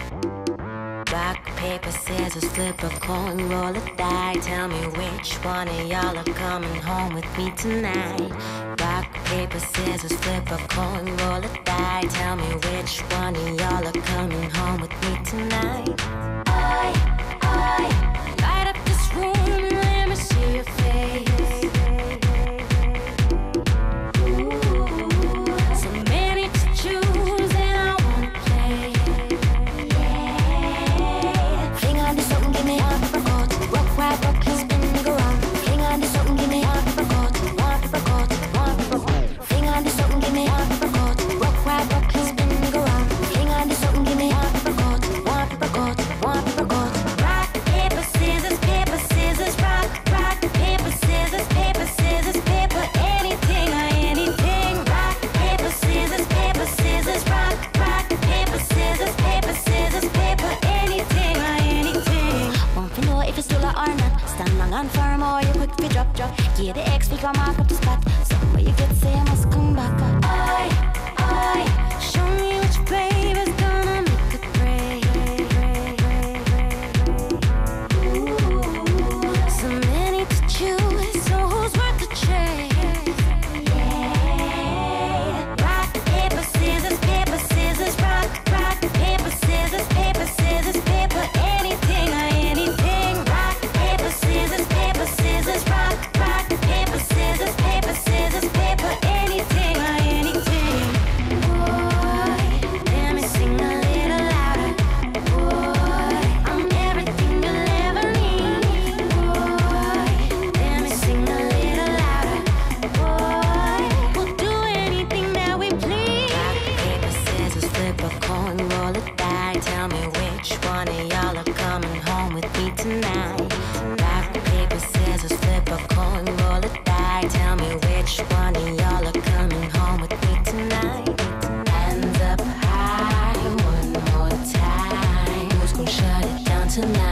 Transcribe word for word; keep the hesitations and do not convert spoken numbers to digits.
Rock, paper, scissors, flip a coin, roll a die. Tell me which one of y'all are coming home with me tonight. Rock, paper, scissors, flip a coin, roll a die. Tell me which one of y'all are coming home with me tonight. I, I, light up this room and let me see your face. Yeah, the X figure mark up the spot. Somewhere you get say I must come back. I, I, show me which baby's gonna make it break. Ooh, so many to choose, so who's worth the chase? Yeah. Rock, paper, scissors, paper, scissors, rock, rock, paper, scissors, paper, scissors, paper, anything or anything. Rock, paper, scissors, paper, scissors, rock. Paper, scissors, paper, scissors, paper, anything or anything. Boy, let me sing a little louder. Boy, I'm everything you'll ever need. Boy, let me sing a little louder. Boy, we'll do anything that we please. Rock, paper, scissors, flip a coin, roll a die. Tell me which one of y'all are coming home with me tonight. Rock, paper, scissors, flip a coin, roll a die. Tell me which one of y'all are coming home with me tonight. Hands up high, one more time. Who's gonna shut it down tonight?